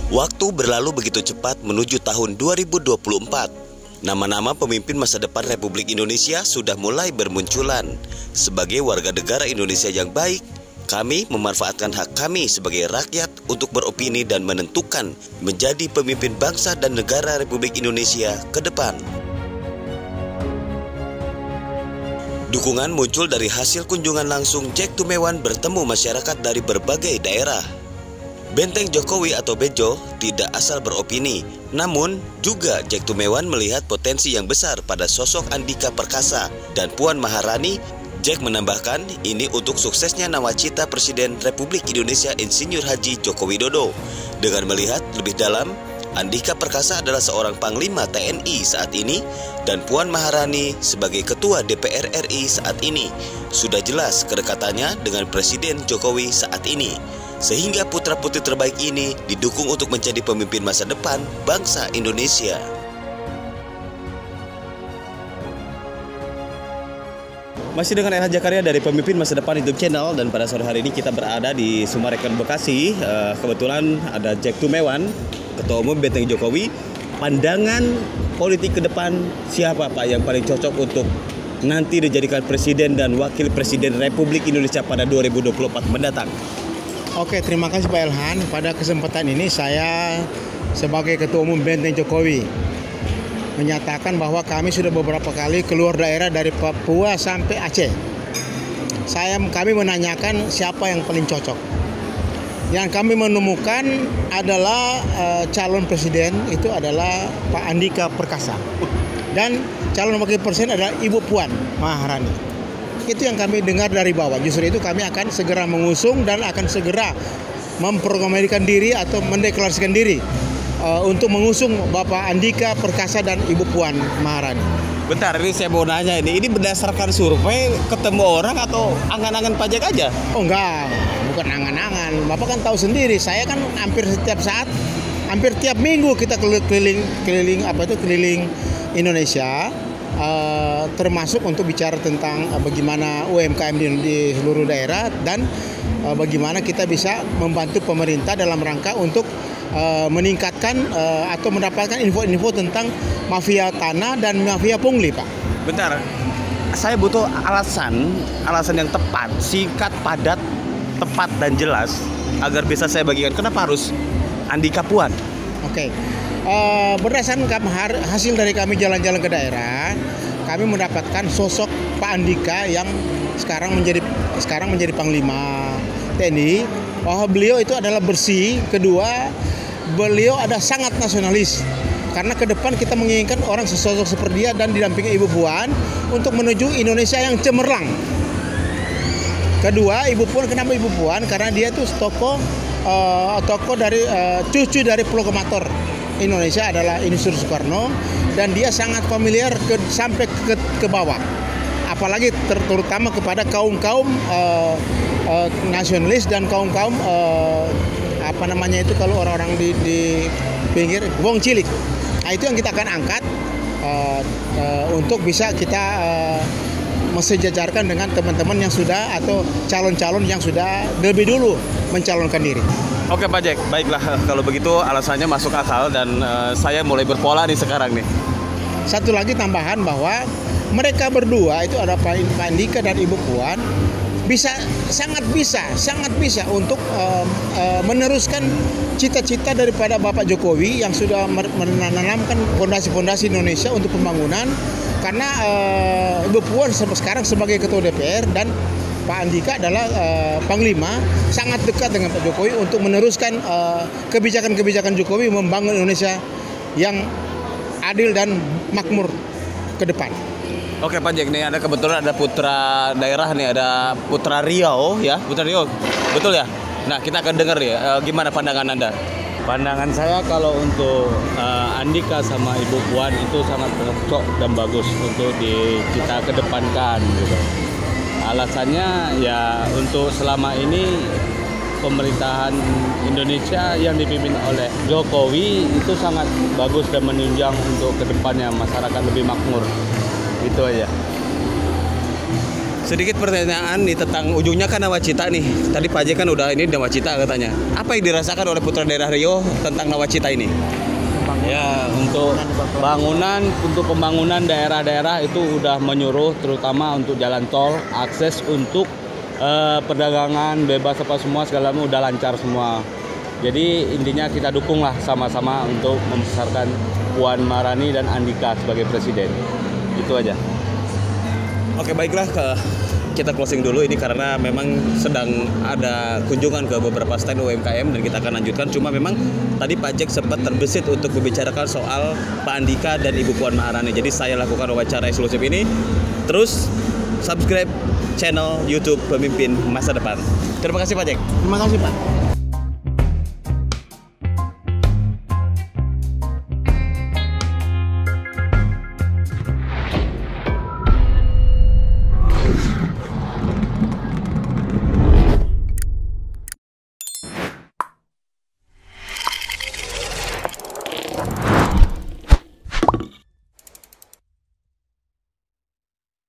Waktu berlalu begitu cepat menuju tahun 2024. Nama-nama pemimpin masa depan Republik Indonesia sudah mulai bermunculan. Sebagai warga negara Indonesia yang baik, kami memanfaatkan hak kami sebagai rakyat untuk beropini dan menentukan menjadi pemimpin bangsa dan negara Republik Indonesia ke depan. Dukungan muncul dari hasil kunjungan langsung Jack Tumewan bertemu masyarakat dari berbagai daerah. Benteng Jokowi atau Bejo tidak asal beropini, namun juga Jack Tumewan melihat potensi yang besar pada sosok Andika Perkasa dan Puan Maharani. Jack menambahkan ini untuk suksesnya nawacita Presiden Republik Indonesia Insinyur Haji Joko Widodo. Dengan melihat lebih dalam, Andika Perkasa adalah seorang Panglima TNI saat ini dan Puan Maharani sebagai Ketua DPR RI saat ini. Sudah jelas kedekatannya dengan Presiden Jokowi saat ini. Sehingga putra-putri terbaik ini didukung untuk menjadi pemimpin masa depan bangsa Indonesia. Masih dengan RH Jakarta dari Pemimpin Masa Depan YouTube channel, dan pada sore hari ini kita berada di Sumarekon, Bekasi. Kebetulan ada Jack Tumewan, Ketua Umum Benteng Jokowi. Pandangan politik ke depan siapa Pak yang paling cocok untuk nanti dijadikan Presiden dan Wakil Presiden Republik Indonesia pada 2024 mendatang? Oke, terima kasih Pak Elhan. Pada kesempatan ini saya sebagai Ketua Umum Benteng Jokowi menyatakan bahwa kami sudah beberapa kali keluar daerah dari Papua sampai Aceh. Kami menanyakan siapa yang paling cocok. Yang kami menemukan adalah calon presiden itu adalah Pak Andika Perkasa. Dan calon wakil presiden adalah Ibu Puan Maharani. Itu yang kami dengar dari bawah. Justru itu kami akan segera mengusung dan akan segera memproklamasikan diri atau mendeklarasikan diri untuk mengusung Bapak Andika Perkasa dan Ibu Puan Maharani. Bentar, ini saya mau nanya ini berdasarkan survei ketemu orang atau angan-angan pajak aja? Oh enggak, bukan angan-angan. Bapak kan tahu sendiri, saya kan hampir setiap saat, hampir tiap minggu kita keliling Indonesia. Termasuk untuk bicara tentang bagaimana UMKM di seluruh daerah dan bagaimana kita bisa membantu pemerintah dalam rangka untuk meningkatkan atau mendapatkan info-info tentang mafia tanah dan mafia pungli, Pak. Bentar, saya butuh alasan yang tepat, singkat, padat, tepat dan jelas agar bisa saya bagikan. Kenapa harus Andika Puan? Oke. Berdasarkan hasil dari kami jalan-jalan ke daerah, kami mendapatkan sosok Pak Andika yang sekarang menjadi Panglima TNI, bahwa beliau itu adalah bersih. Kedua, beliau ada sangat nasionalis. Karena ke depan kita menginginkan orang sosok seperti dia dan didampingi Ibu Puan untuk menuju Indonesia yang cemerlang. Kedua, Ibu Puan, kenapa Ibu Puan? Karena dia itu tokoh dari cucu dari proklamator Indonesia adalah Insinyur Soekarno, dan dia sangat familiar sampai ke bawah, apalagi terutama kepada kaum nasionalis dan kaum kalau orang-orang di pinggir wong cilik. Nah, itu yang kita akan angkat untuk bisa kita mensejajarkan dengan teman-teman yang sudah atau calon-calon yang sudah lebih dulu mencalonkan diri. Oke Pak Jack, baiklah kalau begitu alasannya masuk akal dan saya mulai berpola nih sekarang nih. Satu lagi tambahan bahwa mereka berdua itu ada Pak Andika dan Ibu Puan sangat bisa untuk meneruskan cita-cita daripada Bapak Jokowi yang sudah menanamkan fondasi-fondasi Indonesia untuk pembangunan. Karena Ibu Puan sekarang sebagai Ketua DPR dan Pak Andika adalah Panglima, sangat dekat dengan Pak Jokowi untuk meneruskan kebijakan-kebijakan Jokowi membangun Indonesia yang adil dan makmur ke depan. Oke Pak Jack, nih kebetulan ada putra daerah nih, ada Putra Riau ya, Putra Riau, betul ya? Nah kita akan dengar ya, gimana pandangan Anda? Pandangan saya kalau untuk Andika sama Ibu Puan itu sangat cocok dan bagus untuk kita kedepankan gitu. Alasannya ya untuk selama ini pemerintahan Indonesia yang dipimpin oleh Jokowi itu sangat bagus dan menunjang untuk kedepannya masyarakat lebih makmur. Gitu aja. Sedikit pertanyaan nih tentang ujungnya kan nawacita nih. Tadi Pak Jack kan udah ini nawacita katanya. Apa yang dirasakan oleh putra daerah Riau tentang nawacita ini? Ya, untuk pembangunan daerah-daerah itu udah menyuruh, terutama untuk jalan tol, akses untuk perdagangan bebas apa semua segala macam udah lancar semua. Jadi intinya kita dukung lah sama-sama untuk membesarkan Puan Maharani dan Andika sebagai presiden. Itu aja. Oke, baiklah, kita closing dulu ini karena memang sedang ada kunjungan ke beberapa stand UMKM dan kita akan lanjutkan. Cuma memang tadi Pak Jack sempat terbesit untuk membicarakan soal Pak Andika dan Ibu Puan Maharani. Jadi saya lakukan wawancara eksklusif ini. Terus subscribe channel YouTube Pemimpin Masa Depan. Terima kasih Pak Jack. Terima kasih Pak.